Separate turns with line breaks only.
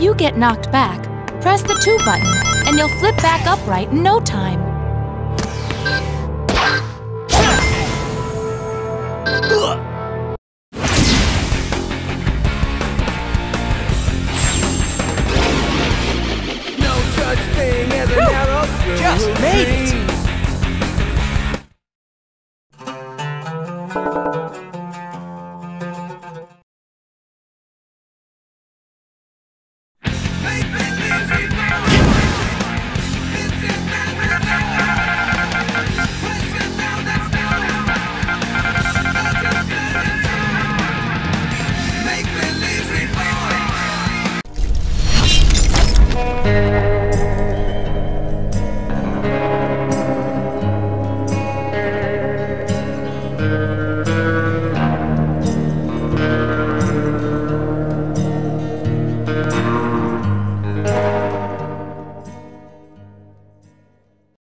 If you get knocked back, press the 2 button, and you'll flip back upright in no time.
No such thing as a narrow
Just made it!